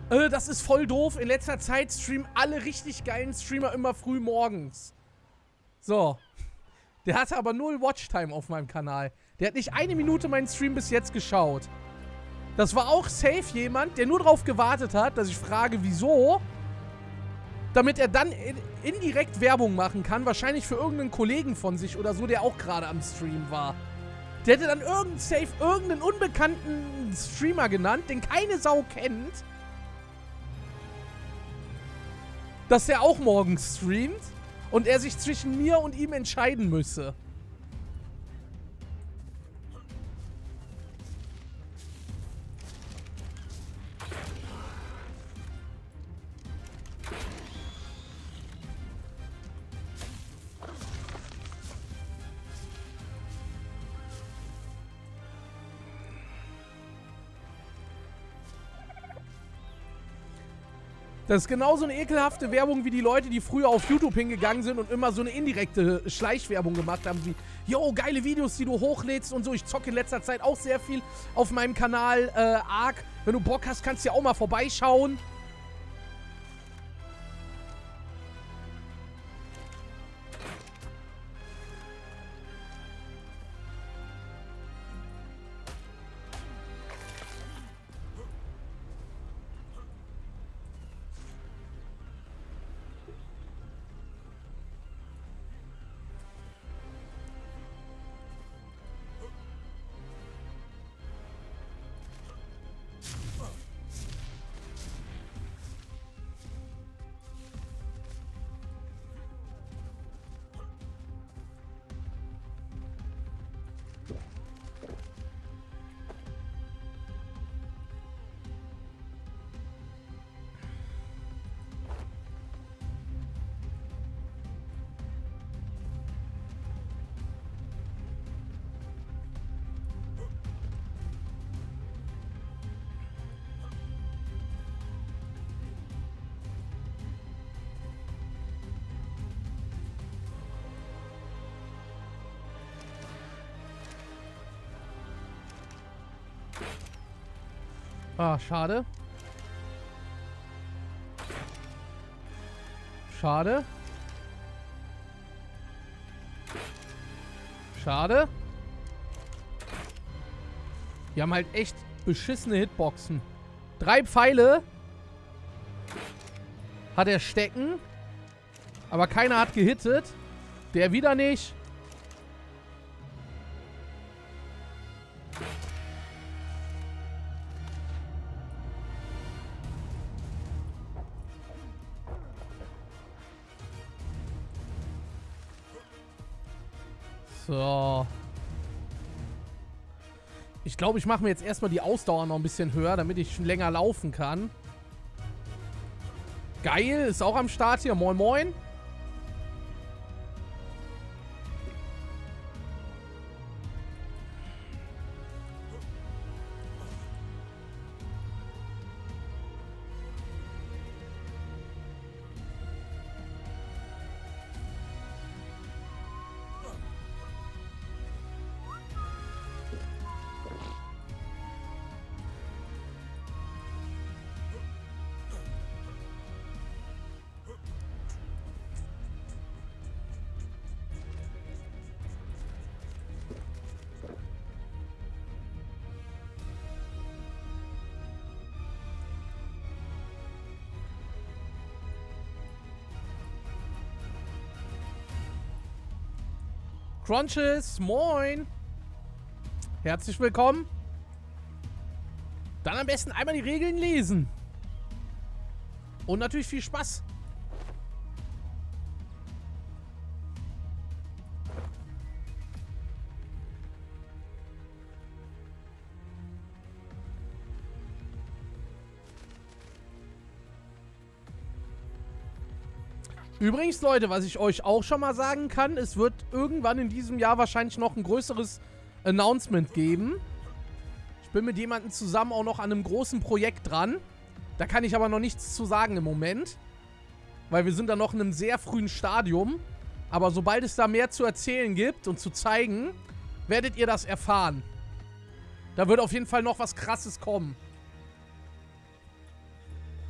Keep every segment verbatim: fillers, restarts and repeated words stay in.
Äh, das ist voll doof. In letzter Zeit streamen alle richtig geilen Streamer immer früh morgens. So. Der hatte aber null Watchtime auf meinem Kanal. Der hat nicht eine Minute meinen Stream bis jetzt geschaut. Das war auch safe jemand, der nur darauf gewartet hat, dass ich frage, wieso. Damit er dann in, indirekt Werbung machen kann. Wahrscheinlich für irgendeinen Kollegen von sich oder so, der auch gerade am Stream war. Der hätte dann irgendeinen safe, irgendeinen unbekannten Streamer genannt, den keine Sau kennt. Dass der auch morgens streamt. Und er sich zwischen mir und ihm entscheiden müsse. Das ist genauso eine ekelhafte Werbung wie die Leute, die früher auf YouTube hingegangen sind und immer so eine indirekte Schleichwerbung gemacht haben, wie, yo, geile Videos, die du hochlädst und so. Ich zocke in letzter Zeit auch sehr viel auf meinem Kanal äh, Ark. Wenn du Bock hast, kannst du ja auch mal vorbeischauen. Ah, schade. Schade. Schade. Die haben halt echt beschissene Hitboxen. Drei Pfeile hat er stecken. Aber keiner hat gehittet. Der wieder nicht. So. Ich glaube, ich mache mir jetzt erstmal die Ausdauer noch ein bisschen höher, damit ich länger laufen kann. Geil, ist auch am Start hier. Moin, moin. Crunches, moin. Herzlich willkommen. Dann am besten einmal die Regeln lesen. Und natürlich viel Spaß. Übrigens, Leute, was ich euch auch schon mal sagen kann, es wird irgendwann in diesem Jahr wahrscheinlich noch ein größeres Announcement geben. Ich bin mit jemandem zusammen auch noch an einem großen Projekt dran. Da kann ich aber noch nichts zu sagen im Moment. Weil wir sind da noch in einem sehr frühen Stadium. Aber sobald es da mehr zu erzählen gibt und zu zeigen, werdet ihr das erfahren. Da wird auf jeden Fall noch was Krasses kommen.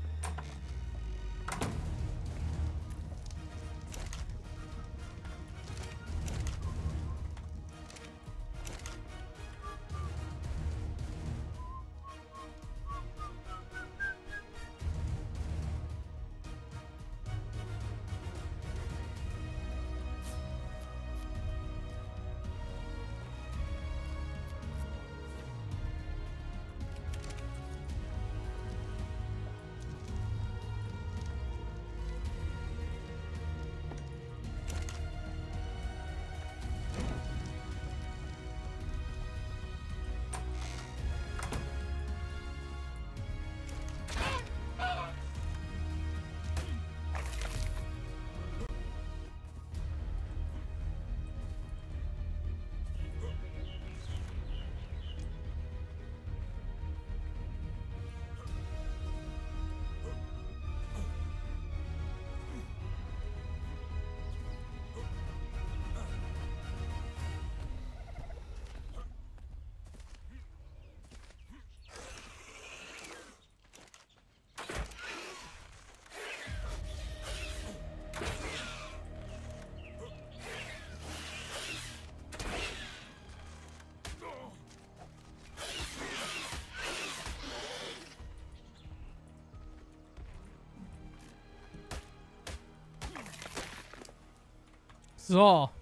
So.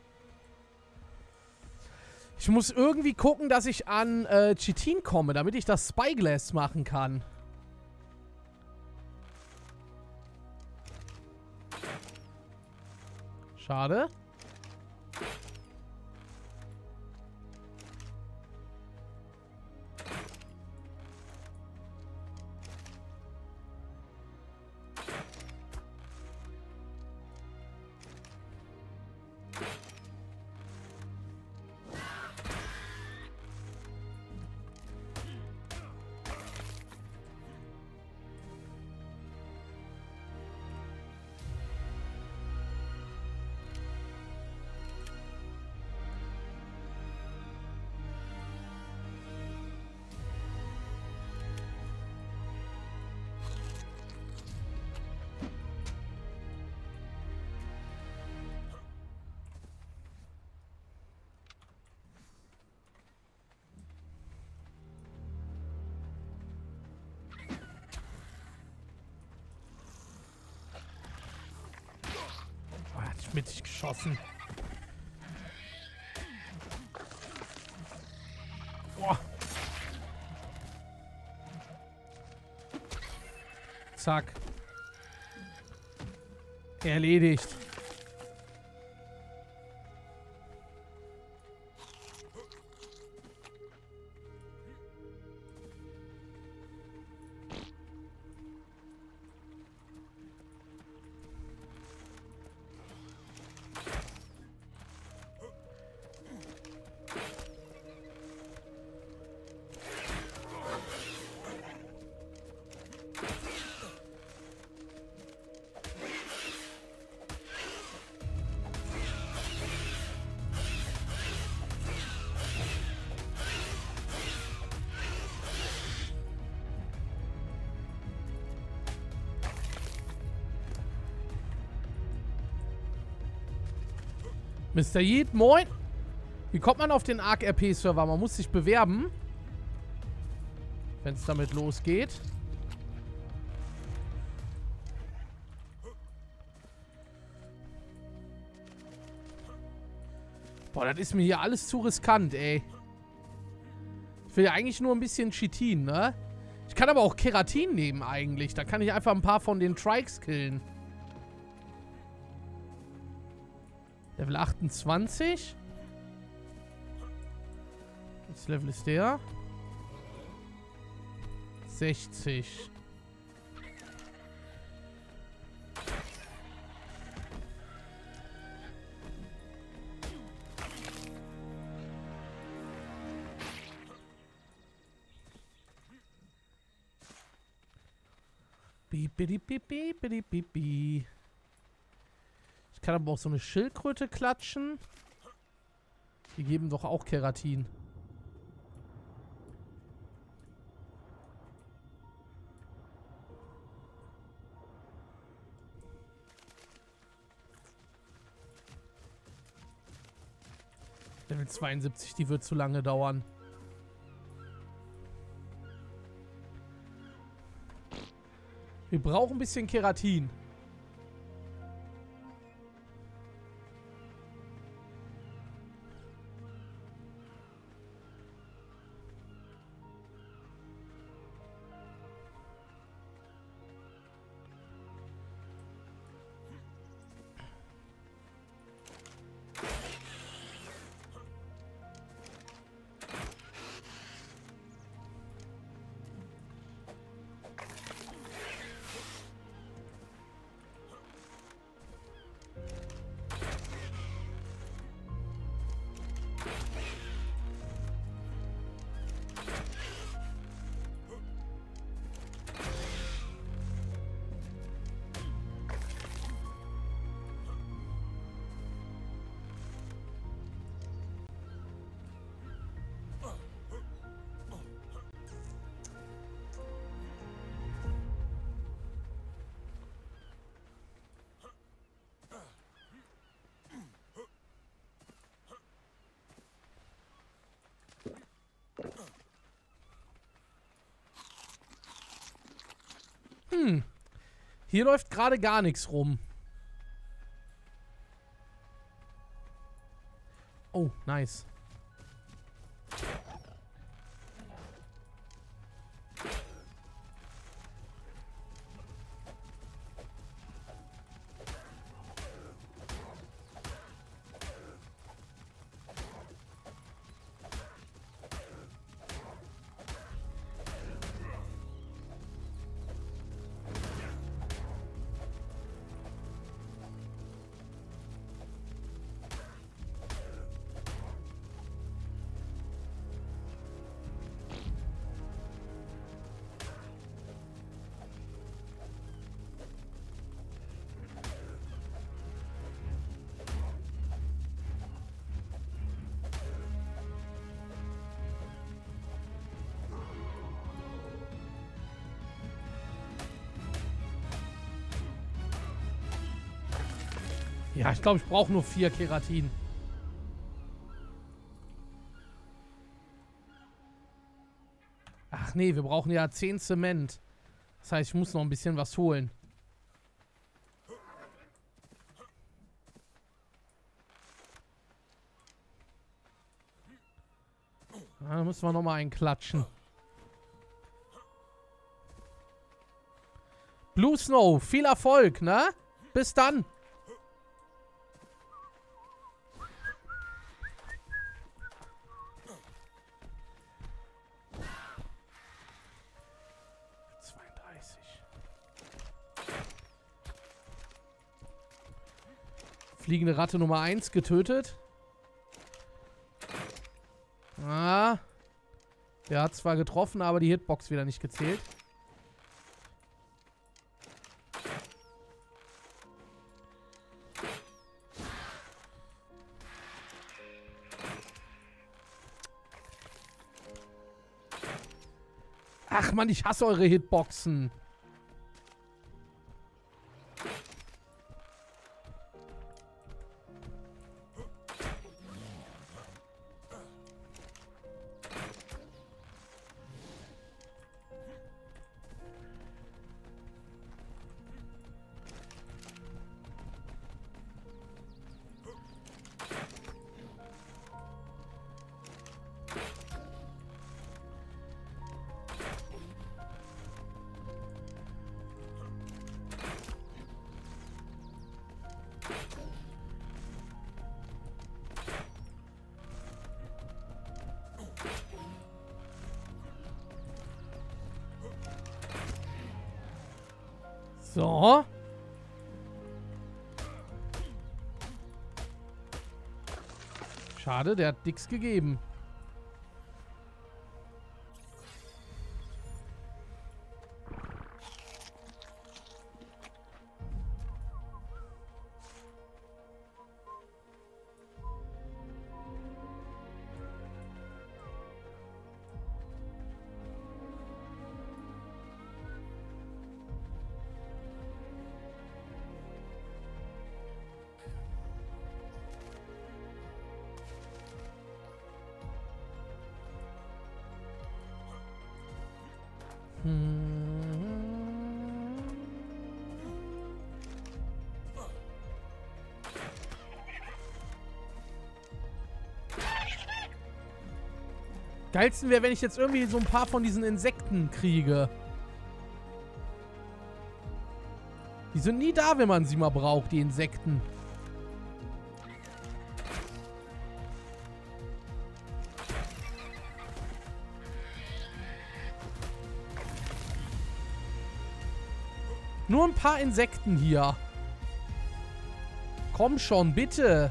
Ich muss irgendwie gucken, dass ich an äh, Chitin komme, damit ich das Spyglass machen kann. Schade. Mittig geschossen. Boah. Zack. Erledigt. Mister Yeet, moin. Wie kommt man auf den Arc R P Server? Man muss sich bewerben. Wenn es damit losgeht. Boah, das ist mir hier alles zu riskant, ey. Ich will ja eigentlich nur ein bisschen Chitin, ne? Ich kann aber auch Keratin nehmen eigentlich. Da kann ich einfach ein paar von den Trikes killen. Level achtundzwanzig. Das Level ist der. sechzig. Piep, piep, piep, piep, piep, piep, piep. Ich kann aber auch so eine Schildkröte klatschen. Die geben doch auch Keratin. Level zweiundsiebzig, die wird zu lange dauern. Wir brauchen ein bisschen Keratin. Hm. Hier läuft gerade gar nichts rum. Oh, nice. Ja, ich glaube, ich brauche nur vier Keratin. Ach nee, wir brauchen ja zehn Zement. Das heißt, ich muss noch ein bisschen was holen. Ja, da müssen wir nochmal einen klatschen. Blue Snow, viel Erfolg, ne? Bis dann. Fliegende Ratte Nummer eins getötet. Ah. Der hat zwar getroffen, aber die Hitbox wieder nicht gezählt. Ach Mann, ich hasse eure Hitboxen. So. Schade, der hat nix gegeben. Geilsten wäre, wenn ich jetzt irgendwie so ein paar von diesen Insekten kriege. Die sind nie da, wenn man sie mal braucht, die Insekten. Nur ein paar Insekten hier. Komm schon, bitte.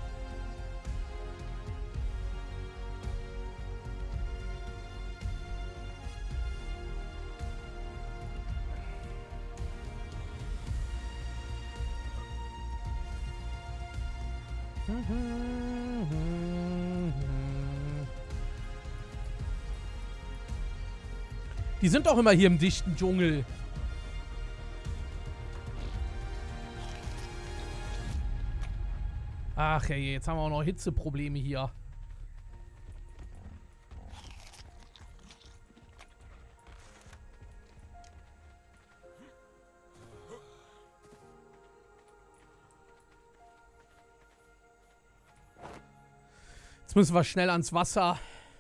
Die sind doch immer hier im dichten Dschungel. Ach ja, jetzt haben wir auch noch Hitzeprobleme hier. Jetzt Jetzt müssen wir schnell ans Wasser.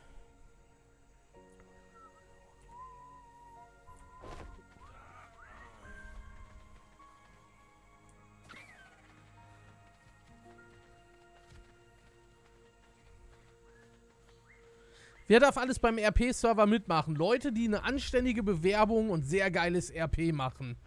Wer darf alles beim R P-Server mitmachen? Leute, die eine anständige Bewerbung und sehr geiles R P machen.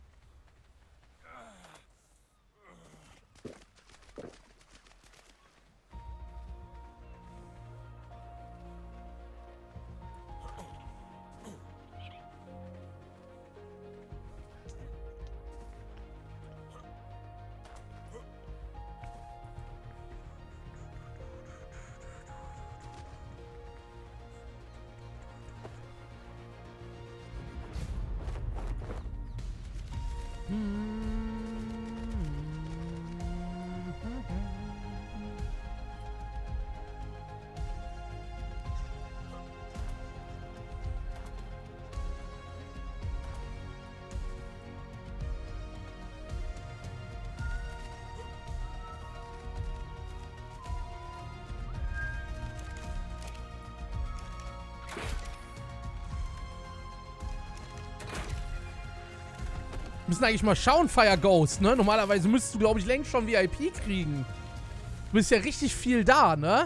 Wir müssen eigentlich mal schauen, Fire Ghost, ne? Normalerweise müsstest du, glaube ich, längst schon V I P kriegen. Du bist ja richtig viel da, ne?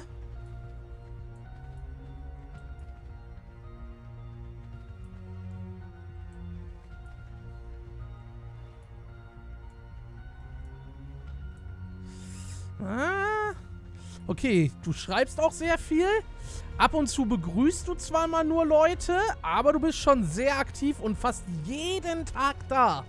Ah. Okay, du schreibst auch sehr viel. Ab und zu begrüßt du zwar mal nur Leute, aber du bist schon sehr aktiv und fast jeden Tag da.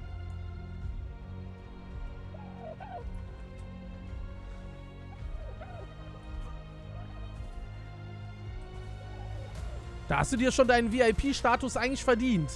Da hast du dir schon deinen V I P-Status eigentlich verdient.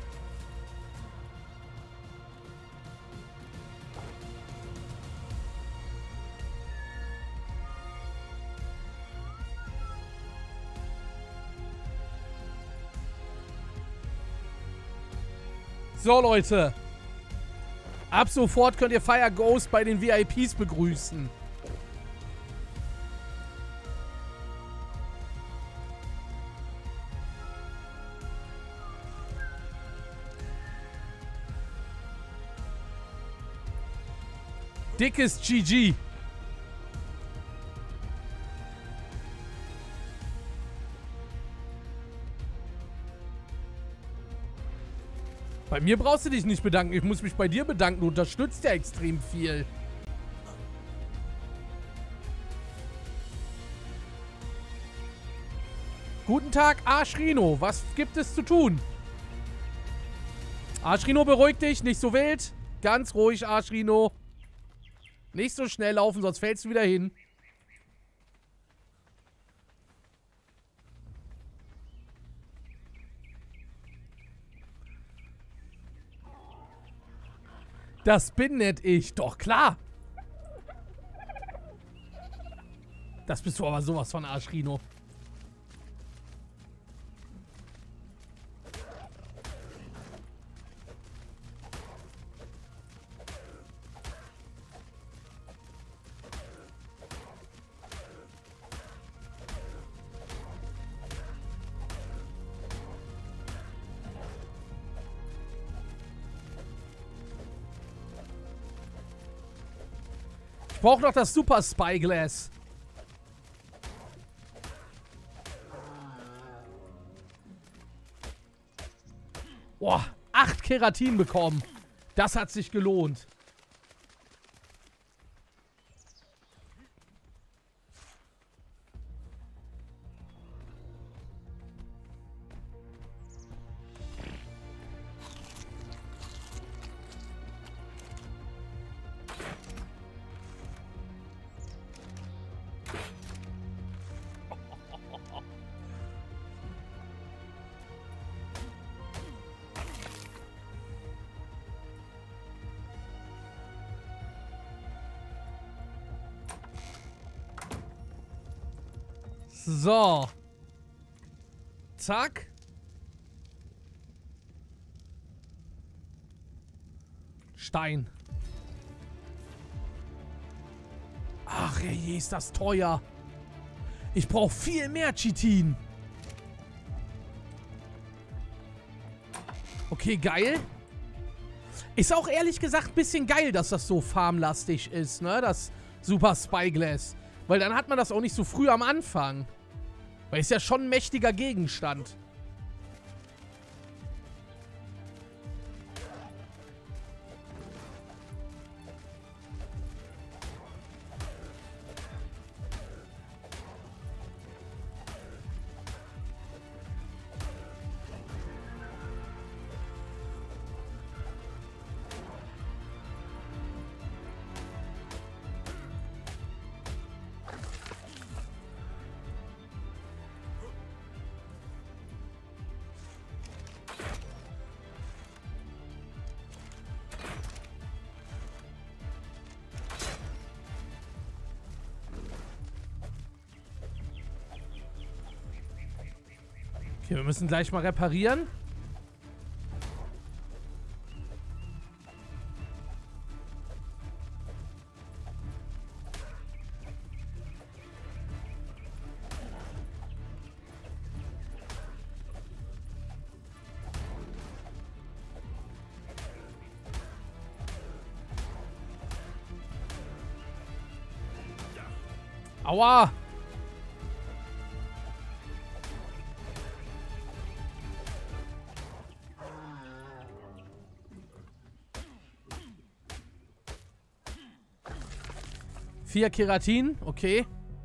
So, Leute. Ab sofort könnt ihr Fire Ghost bei den V I Ps begrüßen. Dickes G G. Bei mir brauchst du dich nicht bedanken. Ich muss mich bei dir bedanken. Du unterstützt ja extrem viel. Guten Tag, Arschrino. Was gibt es zu tun? Arschrino, beruhig dich. Nicht so wild. Ganz ruhig, Arschrino. Nicht so schnell laufen, sonst fällst du wieder hin. Das bin nicht ich. Doch, klar. Das bist du aber sowas von, Arschrino. Ich brauche noch das Super Spyglass. Boah, acht Keratin bekommen. Das hat sich gelohnt. So. Zack. Stein. Ach je, ist das teuer. Ich brauche viel mehr Chitin. Okay, geil. Ist auch ehrlich gesagt ein bisschen geil, dass das so farmlastig ist, ne? Das Super Spyglass. Weil dann hat man das auch nicht so früh am Anfang. Weil ist ja schon ein mächtiger Gegenstand. Okay, wir müssen gleich mal reparieren. Aua! Vier Keratin, okay.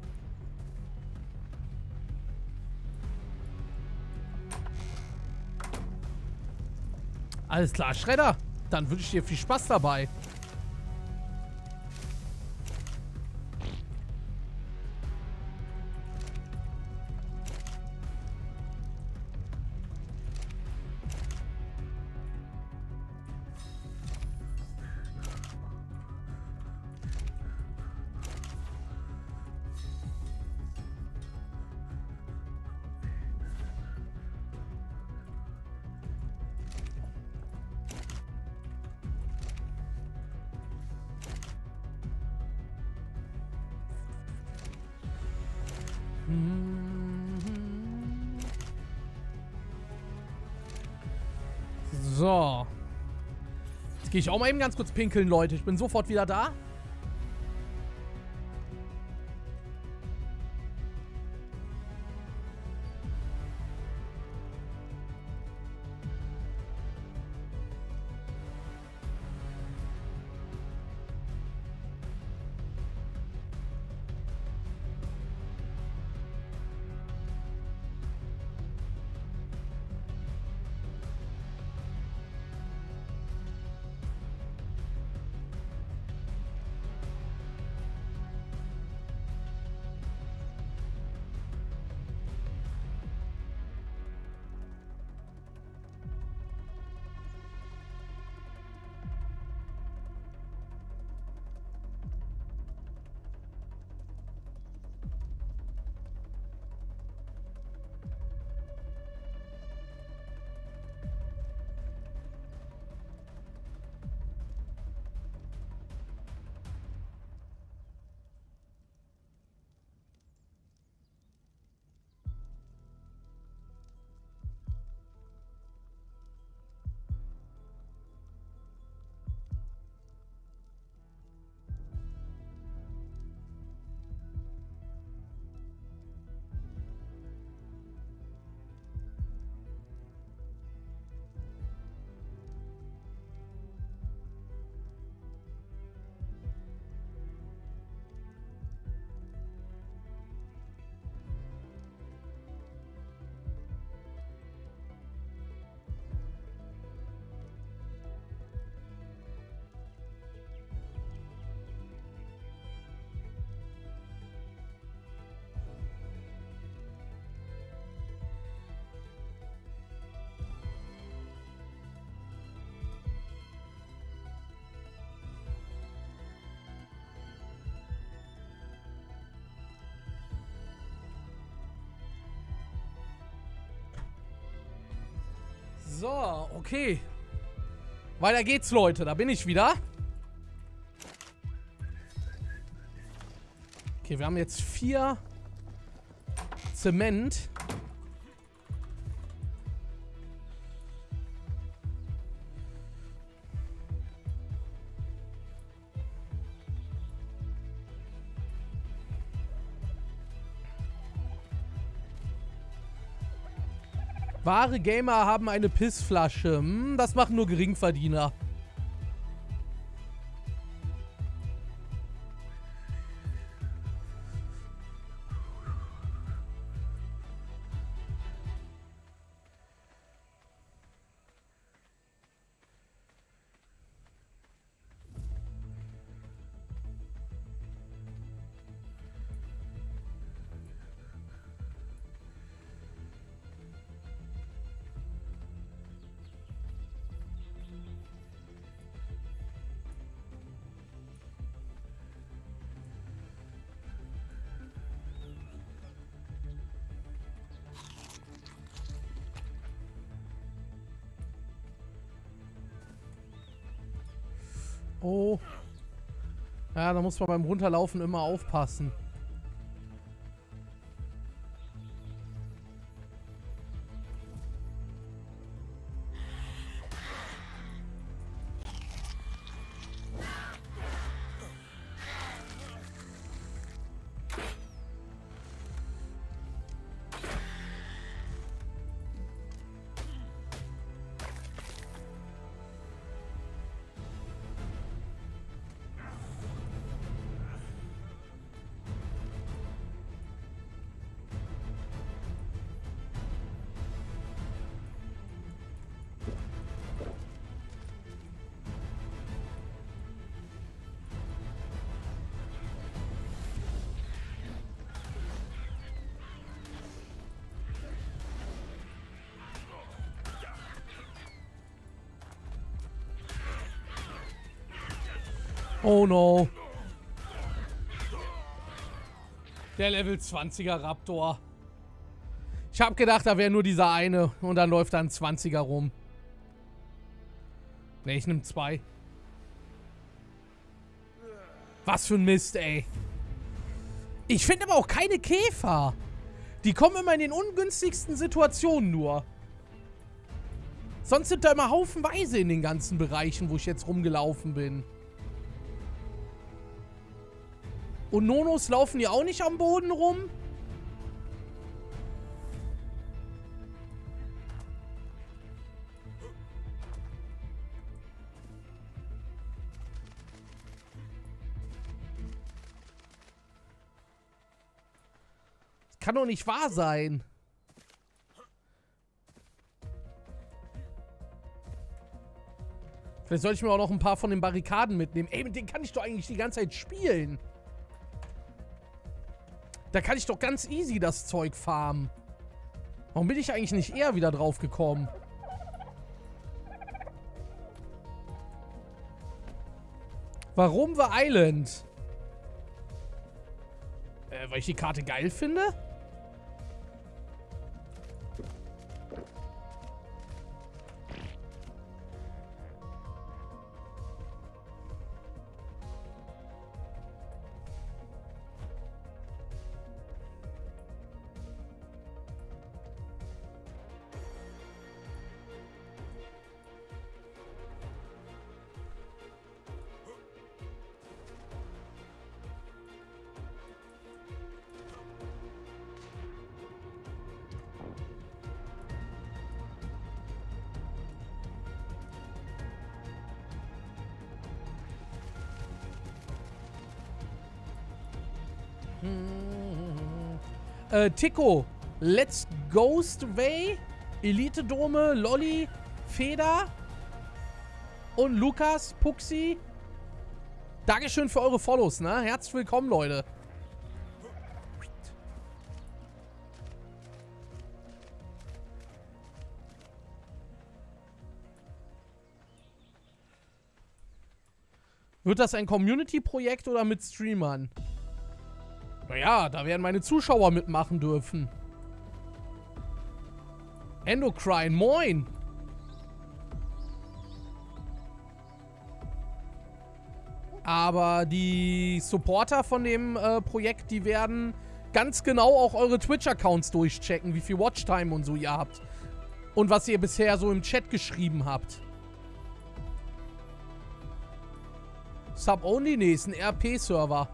Alles klar, Schredder. Dann wünsche ich dir viel Spaß dabei. So. Jetzt gehe ich auch mal eben ganz kurz pinkeln, Leute. Ich bin sofort wieder da. So, okay. Weiter geht's, Leute. Da bin ich wieder. Okay, wir haben jetzt vier Zement. Wahre Gamer haben eine Pissflasche. Hm, das machen nur Geringverdiener. Oh. Ja, da muss man beim Runterlaufen immer aufpassen. Oh no. Der Level zwanziger Raptor. Ich hab gedacht, da wäre nur dieser eine. Und dann läuft da ein zwanziger rum. Ne, ich nehm zwei. Was für ein Mist, ey. Ich finde aber auch keine Käfer. Die kommen immer in den ungünstigsten Situationen nur. Sonst sind da immer haufenweise in den ganzen Bereichen, wo ich jetzt rumgelaufen bin. Und Nonos laufen ja auch nicht am Boden rum? Das kann doch nicht wahr sein. Vielleicht soll ich mir auch noch ein paar von den Barrikaden mitnehmen. Ey, mit denen kann ich doch eigentlich die ganze Zeit spielen. Da kann ich doch ganz easy das Zeug farmen. Warum bin ich eigentlich nicht eher wieder drauf gekommen? Warum The Island? Äh, weil ich die Karte geil finde? Äh, Tico, Let's Ghost Way, Elite Dome, Lolli, Feder und Lukas, Puxi. Dankeschön für eure Follows, ne? Herzlich willkommen, Leute. Wird das ein Community-Projekt oder mit Streamern? Naja, da werden meine Zuschauer mitmachen dürfen. Endocrine, moin! Aber die Supporter von dem äh, Projekt, die werden ganz genau auch eure Twitch-Accounts durchchecken, wie viel Watchtime und so ihr habt. Und was ihr bisher so im Chat geschrieben habt. Sub-Only? Nee, ist ein R P-Server.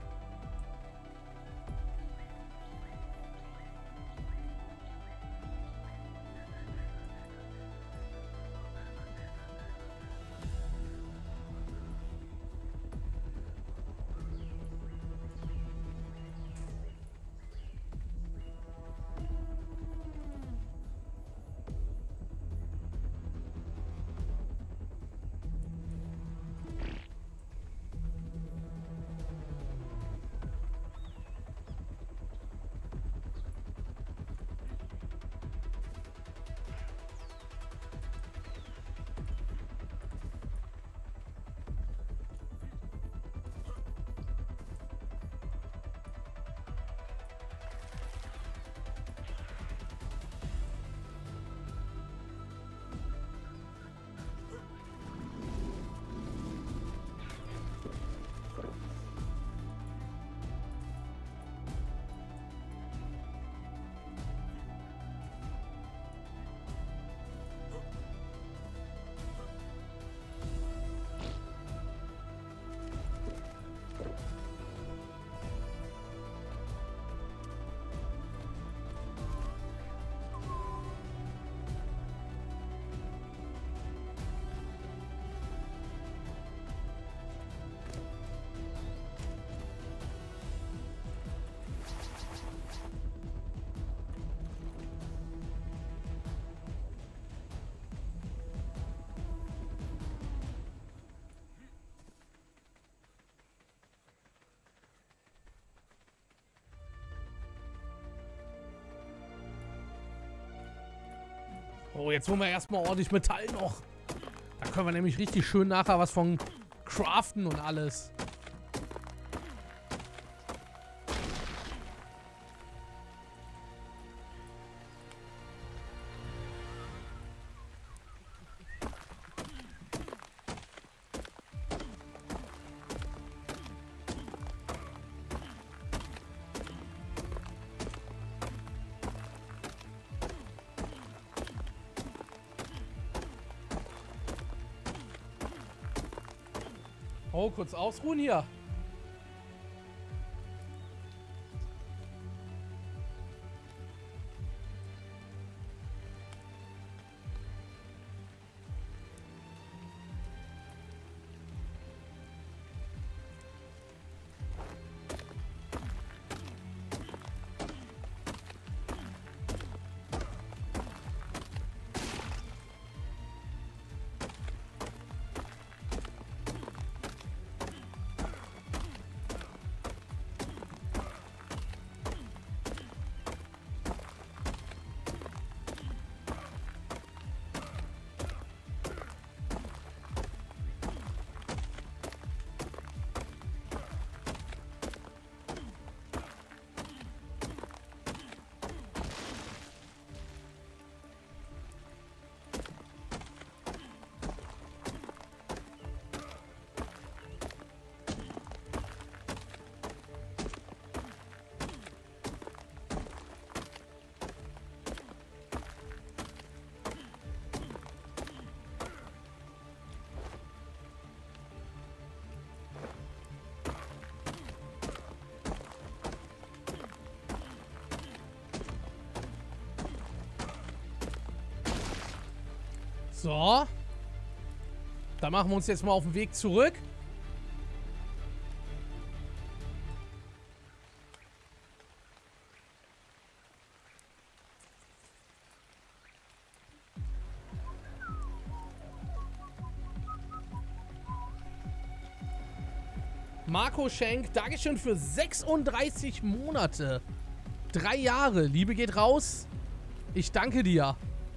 Oh, jetzt holen wir erstmal ordentlich Metall noch. Da können wir nämlich richtig schön nachher was von craften und alles. Oh, kurz ausruhen hier. So. Da machen wir uns jetzt mal auf den Weg zurück. Marco Schenk, Dankeschön für sechsunddreißig Monate. Drei Jahre. Liebe geht raus. Ich danke dir.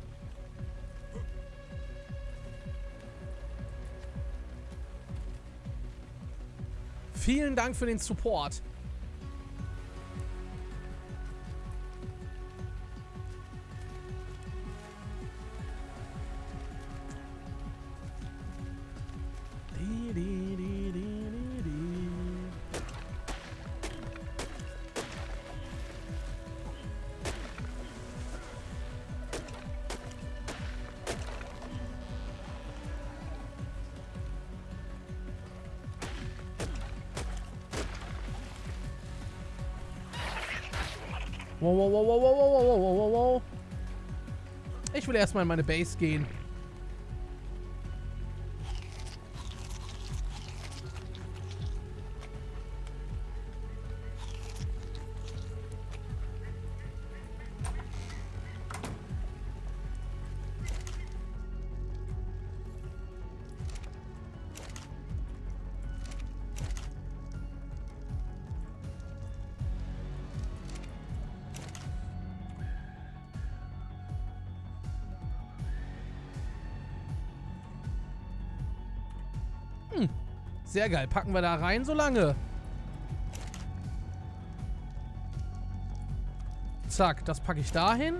Vielen Dank für den Support. Wow, wow, wow, wow, wow, wow, wow, wow, wow. Ich will erstmal in meine Base gehen. Hm, sehr geil. Packen wir da rein so lange. Zack, das packe ich da hin.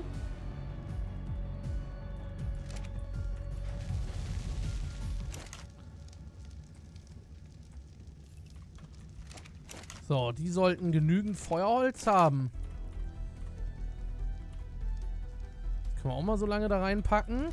So, die sollten genügend Feuerholz haben. Können wir auch mal so lange da reinpacken.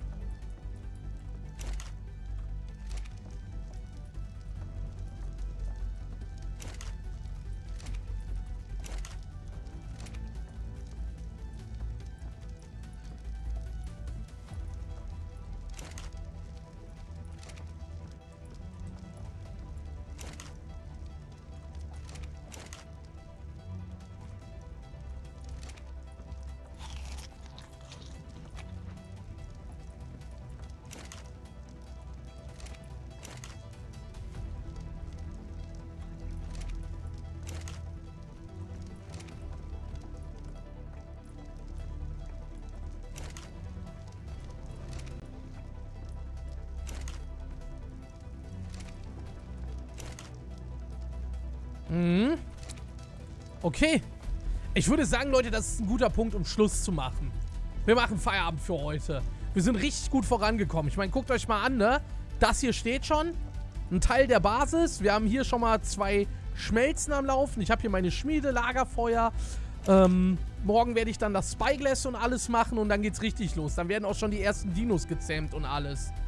Mhm. Okay. Ich würde sagen, Leute, das ist ein guter Punkt, um Schluss zu machen. Wir machen Feierabend für heute. Wir sind richtig gut vorangekommen. Ich meine, guckt euch mal an, ne? Das hier steht schon. Ein Teil der Basis. Wir haben hier schon mal zwei Schmelzen am Laufen. Ich habe hier meine Schmiede, Lagerfeuer. Ähm, morgen werde ich dann das Spyglass und alles machen und dann geht's richtig los. Dann werden auch schon die ersten Dinos gezähmt und alles.